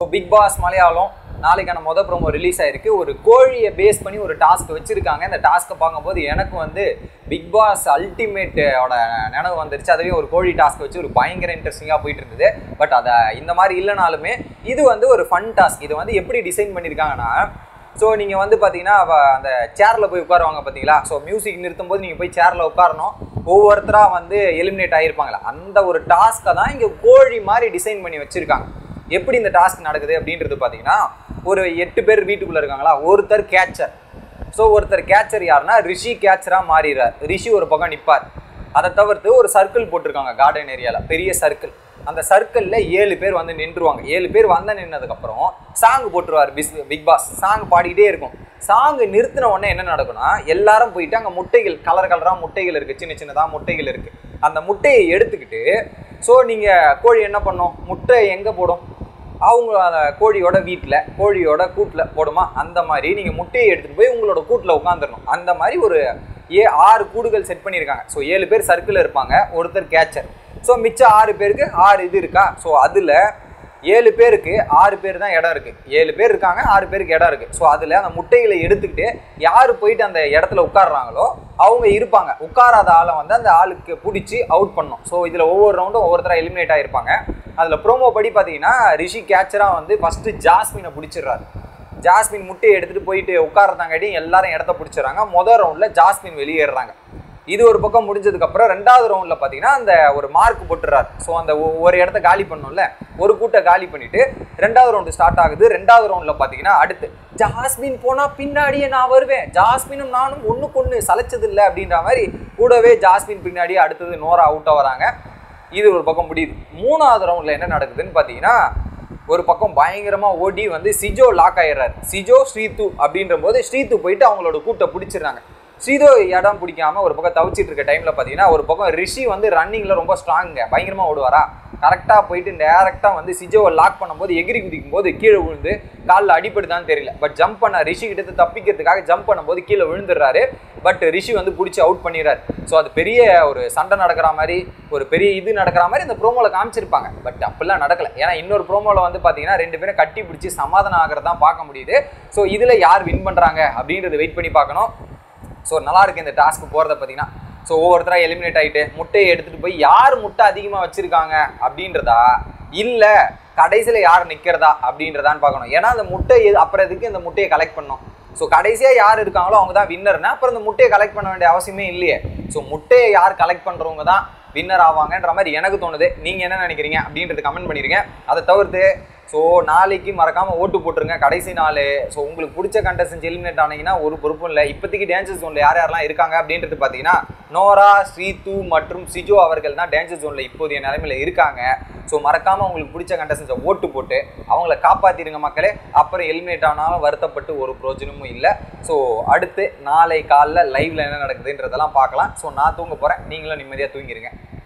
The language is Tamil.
பிக் பாஸ் மலையாளம் நாளைக்கான மொதல் ப்ரோமோ ரிலீஸ் ஆயிருக்கு. ஒரு கோழியை பேஸ் பண்ணி ஒரு டாஸ்க் வச்சிருக்காங்க. இந்த டாஸ்க்கை பார்க்கும்போது எனக்கு வந்து பிக் பாஸ் அல்டிமேட்டோட நினைவு வந்துருச்சு. அதுவே ஒரு கோழி டாஸ்க் வச்சு ஒரு பயங்கர இன்ட்ரெஸ்டிங்காக போயிட்டு இருந்தது. பட் அதை இந்த மாதிரி இல்லைனாலுமே இது வந்து ஒரு ஃபன் டாஸ்க். இது வந்து எப்படி டிசைன் பண்ணியிருக்காங்கன்னா, ஸோ நீங்கள் வந்து பார்த்தீங்கன்னா அந்த சேரில் போய் உட்காருவாங்க பார்த்தீங்களா. ஸோ மியூசிக் நிறுத்தும் போது நீங்கள் போய் சேரில் உட்காரணும். ஒவ்வொருத்தராக வந்து எலிமினேட் ஆகியிருப்பாங்களா, அந்த ஒரு டாஸ்க்கை தான் இங்கே கோழி மாதிரி டிசைன் பண்ணி வச்சுருக்காங்க. எப்படி இந்த டாஸ்க் நடக்குது அப்படின்றது பார்த்தீங்கன்னா, ஒரு 8 பேர் வீட்டுக்குள்ளே இருக்காங்களா, ஒருத்தர் கேட்சர். ஸோ ஒருத்தர் கேட்சர் யாருன்னா ரிஷி கேட்சராக மாறிடுறார். ரிஷி ஒரு பக்கம் நிற்பார். அதை தவிர்த்து ஒரு சர்க்கிள் போட்டிருக்காங்க கார்டன் ஏரியாவில், பெரிய சர்க்கிள். அந்த சர்க்கிளில் 7 பேர் வந்து நின்றுவாங்க. 7 பேர் வந்து நின்னதுக்கப்புறம் சாங் போட்டுருவார் பிக் பாஸ். சாங் பாடிக்கிட்டே இருக்கும். சாங்கு நிறுத்தின உடனே என்ன நடக்கும்னா, எல்லாரும் போயிட்டு அங்கே முட்டைகள் கலர் கலராக முட்டைகள் இருக்குது, சின்ன சின்னதாக முட்டைகள் இருக்குது. அந்த முட்டையை எடுத்துக்கிட்டு ஸோ நீங்கள் கோழி என்ன பண்ணும், முட்டை எங்கே போடும், அவங்க அந்த கோழியோட வீட்டில் கோழியோட கூட்டில் போடுமா. அந்த மாதிரி நீங்கள் முட்டையை எடுத்துகிட்டு போய் உங்களோட கூட்டில் உட்காந்துடணும். அந்த மாதிரி ஒரு 6 கூடுகள் செட் பண்ணியிருக்காங்க. ஸோ 7 பேர் சர்க்கிளில் இருப்பாங்க, ஒருத்தர் கேட்சர். ஸோ மிச்சம் 6 பேருக்கு 6 இது இருக்கா. ஸோ அதில் 7 பேருக்கு 6 பேர் தான் இடம் இருக்குது. 7 பேர் இருக்காங்க, 6 பேருக்கு இடம் இருக்குது. ஸோ அதில் அந்த முட்டைகளை எடுத்துக்கிட்டு யார் போயிட்டு அந்த இடத்துல உட்காடுறாங்களோ அவங்க இருப்பாங்க. உட்காராத ஆளை வந்து அந்த ஆளுக்கு பிடிச்சி அவுட் பண்ணணும். ஸோ இதில் ஒவ்வொரு ரவுண்டும் ஒவ்வொருத்தராக எலிமினேட் ஆகிருப்பாங்க. அதில் ப்ரோமோ படி பார்த்தீங்கன்னா, ரிஷி கேட்சராக வந்து ஃபஸ்ட்டு ஜாஸ்மினை பிடிச்சிடுறாரு. ஜாஸ்மின் முட்டையை எடுத்துகிட்டு போயிட்டு உட்காரதாங்காட்டி எல்லாரும் இடத்த பிடிச்சிடறாங்க. மொதல் ரவுண்டில் ஜாஸ்மின் வெளியேறாங்க. இது ஒரு பக்கம் முடிஞ்சதுக்கப்புறம் 2வது ரவுண்டில் பார்த்தீங்கன்னா அந்த ஒரு மார்க் போட்டுறாரு. ஸோ அந்த ஒரு இடத்த காலி பண்ணணும்ல, ஒரு கூட்டை காலி பண்ணிவிட்டு 2வது ரவுண்டு ஸ்டார்ட் ஆகுது. 2வது ரவுண்டில் பார்த்தீங்கன்னா அடுத்து ஜாஸ்மின் போனால் பின்னாடியே நான் வருவேன், ஜாஸ்மினும் நானும் ஒன்றுக்கு ஒன்று சலைச்சது இல்லை அப்படின்ற மாதிரி கூடவே ஜாஸ்மின் பின்னாடியே அடுத்தது நோரா அவுட்டாக வராங்க. இது ஒரு பக்கம் முடியுது. 3வது ரவுண்டில் என்ன நடக்குதுன்னு பார்த்தீங்கன்னா, ஒரு பக்கம் பயங்கரமாக ஓடி வந்து சிஜோ லாக் ஆகிடுறாரு. சிஜோ ஸ்ரீது அப்படின்ற போது ஸ்ரீது போயிட்டு அவங்களோட கூட்டை பிடிச்சிடுறாங்க. ஸ்ரீதோ இடம் பிடிக்காமல் ஒரு பக்கம் தவிச்சிட்டு இருக்க டைமில் பார்த்தீங்கன்னா, ஒரு பக்கம் ரிஷி வந்து ரன்னிங்கில் ரொம்ப ஸ்ட்ராங்குங்க, பயங்கரமாக ஓடுவாரா. கரெக்டாக போயிட்டு டேரெக்டாக வந்து சிஜோவை லாக் பண்ணும்போது எகிரி குதிக்கும் போது கீழே விழுந்து காலில் அடிப்படுதான்னு தெரியல. பட் ஜம்ப் பண்ண ரிஷி கிட்ட தப்பிக்கிறதுக்காக ஜம்ப் பண்ணும்போது கீழே விழுந்துடுறாரு. பட் ரிஷி வந்து பிடிச்சி அவுட் பண்ணிடுறாரு. ஸோ அது பெரிய ஒரு சண்டை நடக்கிற மாதிரி, ஒரு பெரிய இது நடக்கிற மாதிரி இந்த ப்ரோமோவில் காமிச்சிருப்பாங்க. பட் அப்படிலாம் நடக்கலை. ஏன்னா இன்னொரு ப்ரோமோவில் வந்து பார்த்தீங்கன்னா 2 பேரும் கட்டி பிடிச்சி சமாதானம் ஆகிறதான் பார்க்க முடியுது. ஸோ இதில் யார் வின் பண்ணுறாங்க அப்படின்றத வெயிட் பண்ணி பார்க்கணும். ஸோ நல்லா இருக்குது இந்த டாஸ்க்கு போகிறத பார்த்தீங்கன்னா. ஸோ ஒவ்வொருத்தராக எலிமினேட் ஆகிட்டு முட்டையை எடுத்துகிட்டு போய் யார் முட்டை அதிகமாக வச்சுருக்காங்க அப்படின்றதா, இல்லை கடைசியில் யார் நிற்கிறதா அப்படின்றதான்னு பார்க்கணும். ஏன்னா அந்த முட்டை அப்புறம் எதுக்கு இந்த முட்டையை கலெக்ட் பண்ணணும். ஸோ கடைசியாக யார் இருக்காங்களோ அவங்க தான் வின்னர்னா, அப்புறம் இந்த முட்டையை கலெக்ட் பண்ண வேண்டிய அவசியமே இல்லையே. ஸோ முட்டையை யார் கலெக்ட் பண்ணுறவங்க தான் வின்னர் ஆவாங்கன்ற மாதிரி எனக்கு தோணுது. நீங்கள் என்ன நினைக்கிறீங்க அப்படின்றது கமெண்ட் பண்ணிடுங்க. அதை தவிர்த்து ஸோ நாளைக்கு மறக்காமல் ஓட்டு போட்டுருங்க, கடைசி நாள். ஸோ உங்களுக்கு பிடிச்ச கண்டஸ்டன்ஸ் எலிமினேட் ஆனீங்கன்னா ஒரு பொறுப்பும் இல்லை. இப்போதைக்கு டேஞ்சர் ஜோனில் யார் யாரெல்லாம் இருக்காங்க அப்படின்றது பார்த்தீங்கன்னா, நோரா, ஸ்ரீது மற்றும் சிஜோ அவர்கள் தான் டேஞ்சர் ஜோனில் இப்போதைய நிலைமையில் இருக்காங்க. ஸோ மறக்காமல் உங்களுக்கு பிடிச்ச கண்டஸ்டன்ஸை ஓட்டு போட்டு அவங்கள காப்பாற்றிடுங்க மக்களே. அப்புறம் எலிமினேட் ஆனாலும் வருத்தப்பட்டு ஒரு பிரோஜனமும் இல்லை. ஸோ அடுத்து நாளை காலைல லைவில் என்ன நடக்குதுன்றதெல்லாம் பார்க்கலாம். ஸோ நான் தூங்க போகிறேன், நீங்களும் நிம்மதியாக தூங்கிடுங்க.